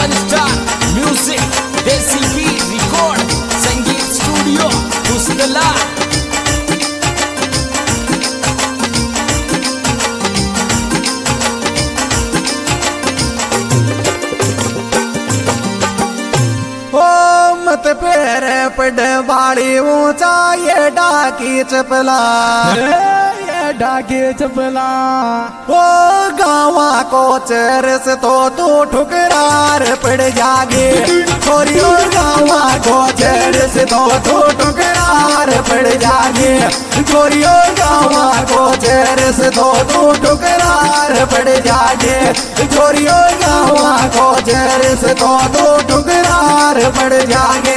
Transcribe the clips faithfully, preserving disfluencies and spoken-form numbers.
One star music Desi beat record Sangeet studio पुस्तला। मत पैर पड़ बाड़ी ऊंचा ये डाकी चपला, ये डाकी चपला। ओ गावा को चरस तो तू ठुकरार पड़ जागे, छोरियो गावा को चरस तो तू ठुकरार पड़ जागे, छोरियो गावा को चरस तो तू ठुकरार पड़ जागे, छोरियो गावा को चरस तो तू ठुकरार पड़ जागे।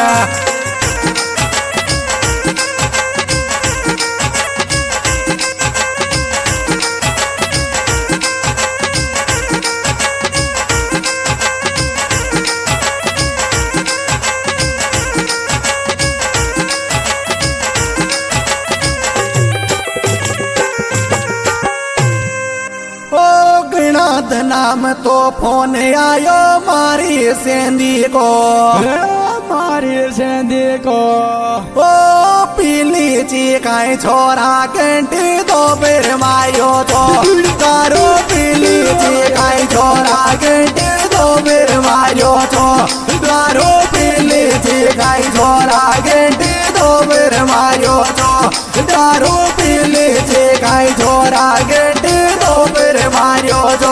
नाम तो फोन आयो मारी सेंदी को, मारी सेंदी को। ओ पीली चिकाई छोरा घंटी दो फिर मायो तो, कारो पीली चिकाई छोरा घंटी दो फिर मायो तो, कारो पीली चिकाई छोरा घंटी दो फिर मायो तो, कारो पीली चिकाई छोरा घंटी दो फिर मायो तो।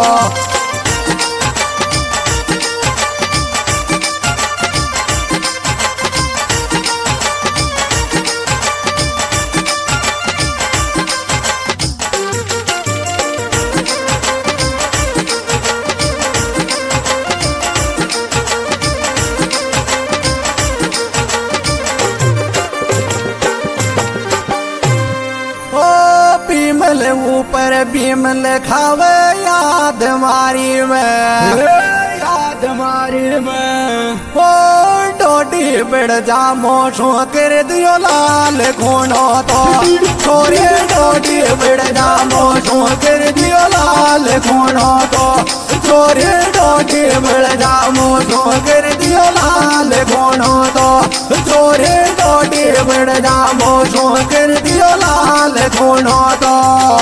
ऊपर भीमल खावे याद मारी में, याद मारी में। ओ डोडी बिड़ जामो शो कर दियो लाल खूनो तो, छोरे डोडी बिड़ जामो शो कर दियो लाल खूनो तो, छोरे डोडी बिड़ जामो शो कर दियो लाल खूनो तो, छोरे डोडी बिड़ जामो शो कर दियो लाल खूनो तो।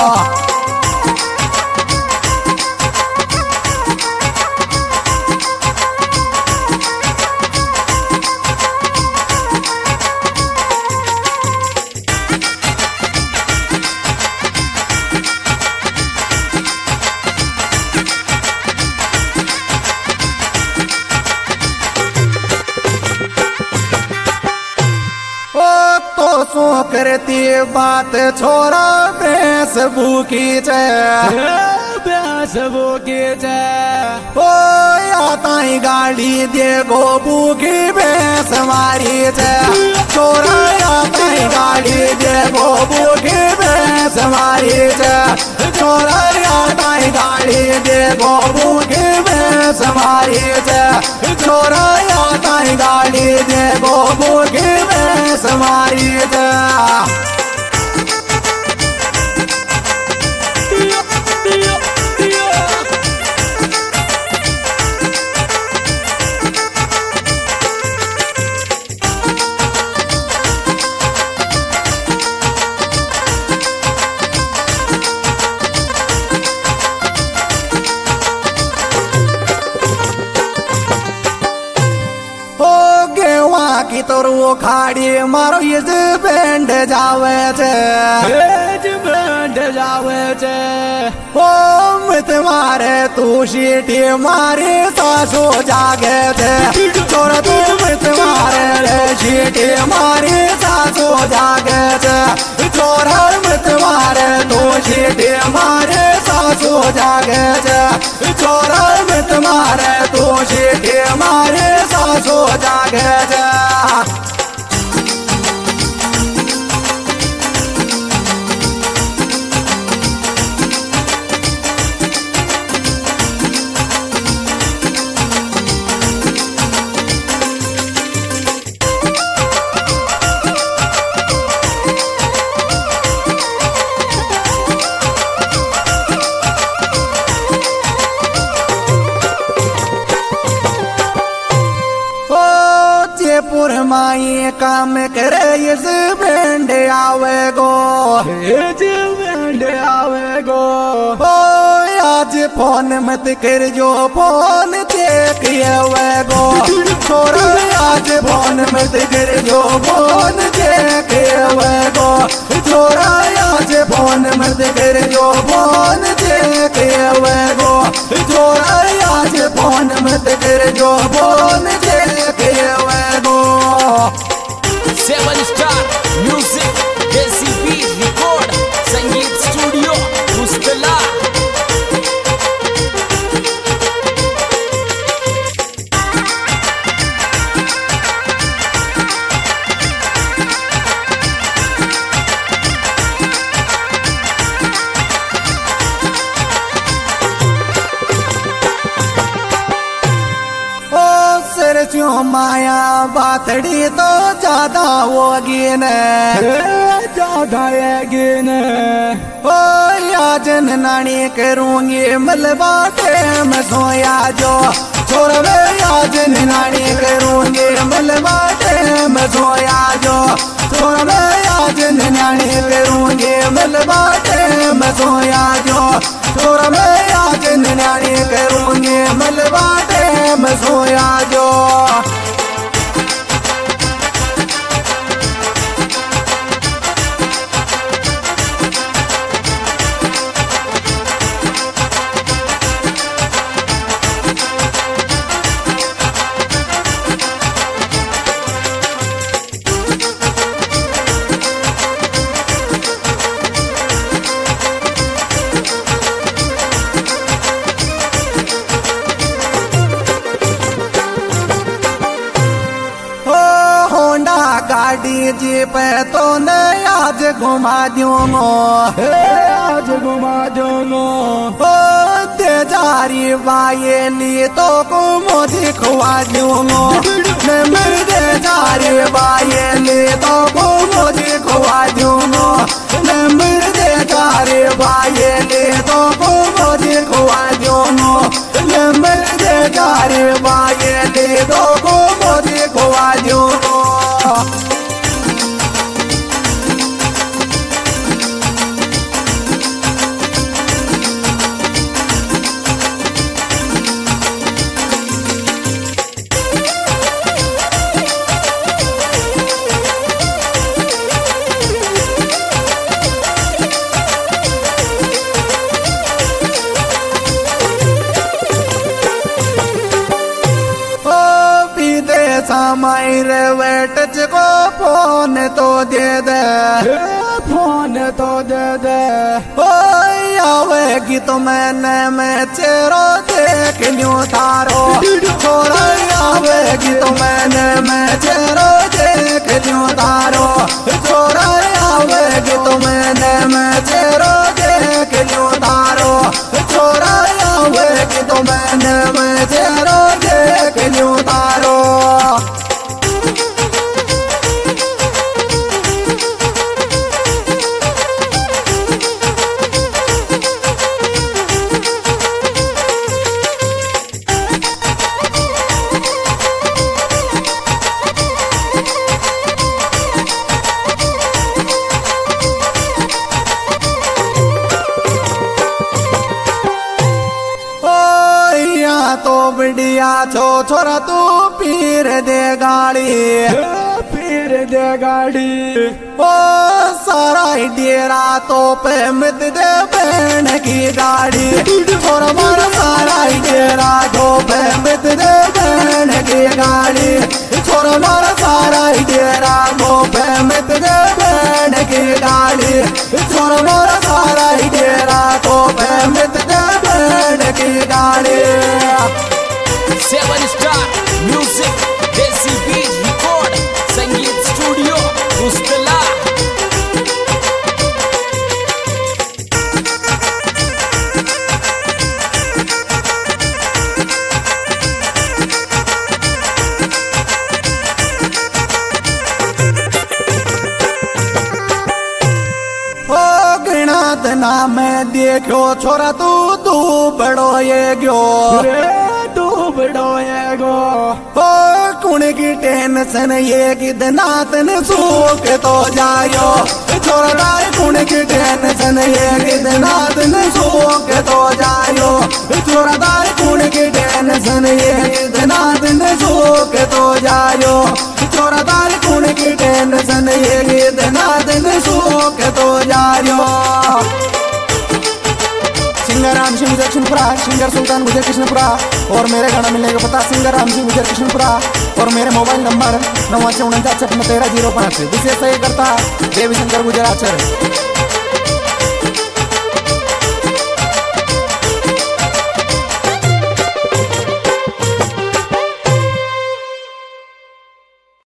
सो करती बात छोरा भैंस भूखी चे, भैंस भूखी चे। ओ आताई गाड़ी देखो भूखी भैंस मारी चे, छोरा आताई गाड़ी देखो भूखी भैंस मारी चे, छोरा आताई गाड़ी देखो भूखी भैंस मारी चे, छोरा आताई गाड़ी देखो भूखी भैंस मारी चे। की तोरू खाड़ी मारो ये बैंड जावे चे, बैंड जावे चे। ओ मित मारे तू शीटी मारे सासो जागे थे, छोरा तू मित मारे रे शीटी मारे सासो जागे थे, छोरा मित मारे तू शीटी मारे सासो जागे थे, छोरा मित मारे तू शीटी मारे सासो जागे थे। माई काम करे इस बैंड आवे गो इस बैंड आवे गो। ओ आज फोन मत कर जो फोन चेक आवे गो छोरा आज फोन मत कर जो फोन चेक आवे गो छोरा आज फोन मत कर जो फोन चेक आवे गो छोरा आज फोन मत कर जो फोन चेक आवे गो। Seven star music Desi beat record Sangeet studio मुस्तला। क्यों माया बातड़ी तो ज्यादा होगी न ज्यादा होगी न। ओ आज नानी करूंगी मलबा टेम सोया जो छोर में आज नानी करूंगी मलबा टेम सोया जो छोर में आज नानी करूंगी मलबा टेम सोया जो छोर में आज नानी करूंगी मलबा टेम सोया जो। गाड़ी जीप तो न आज घुमा दूंगो आज घुमा दूंगो। ओ तेजारी बायली तो को मोदी खुआ दूंगो मेरे जारी बायली तो को मोदी खुआ दूंगो मेरे जारी बायली तो को मोदी खुआ दूंगो मेरे जारी बायली तो को मोदी खुआ दूंगो। समय वेट को फोन तो दे दे फोन तो दे दे। ओ आवेगी तो मैंने मैं चेहरा देख लूं तारो छोरा आवेगी तो मैंने मैं चेहरा देख लूं तारो छोरा आवेगी तो मैंने मैं चेहरा देख लूं तारो छोरा आवेगी तो मैंने मैं चेहरा देख लूं तारो। तो बढ़िया छो छोरा तू पीर दे गाड़ी पीर दे गाड़ी। ओ सारा डेरा तो पे मत दे बहन की गाड़ी और हमारा सारा डेरा तो पे मत दे बहन की गाड़ी और हमारा सारा डेरा तो पे मत दे बहन की गाड़ी और हमारा सारा डेरा तो पे मत दे बहन की गाड़ी। Seven star music Desi beat record Sangeet studio मुस्तला। ना मैं देखो छोरा तू तू बड़ो ये गयो तू बड़ो ये गो ओ कुण की की टेंशन ये कितना तन सूख तो जायो छोरदार कुण की टेंशन ये कितना तन सूख तो जायो छोरदार कुण की टेंशन ये कितना तन सूख तो जायो छोरदार कुण की टेंशन ये कितना तन सूख तो जायो। सिंगर राम सिंह विजय कृष्णपुरा, सिंगर सुल्तान विजय कृष्णपुरा और मेरे गाना मिलने का पता सिंगर राम सिंह विजय कृष्णपुरा और मेरे मोबाइल नंबर नवासी उनचास छप्पन तेरह जीरो पाँच विशेष करता देवी शंकर गुजरात।